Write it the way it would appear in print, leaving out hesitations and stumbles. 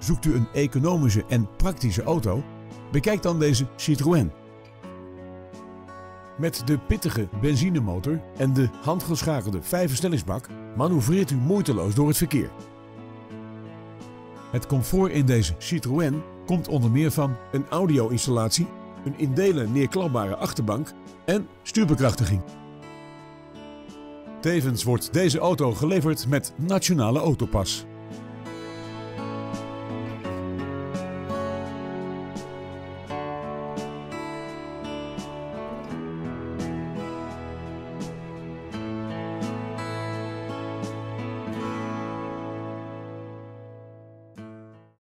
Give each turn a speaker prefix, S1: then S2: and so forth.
S1: Zoekt u een economische en praktische auto? Bekijk dan deze Citroën. Met de pittige benzinemotor en de handgeschakelde 5-versnellingsbak manoeuvreert u moeiteloos door het verkeer. Het comfort in deze Citroën komt onder meer van een audio-installatie, een in delen neerklapbare achterbank en stuurbekrachtiging. Tevens wordt deze auto geleverd met Nationale Autopas.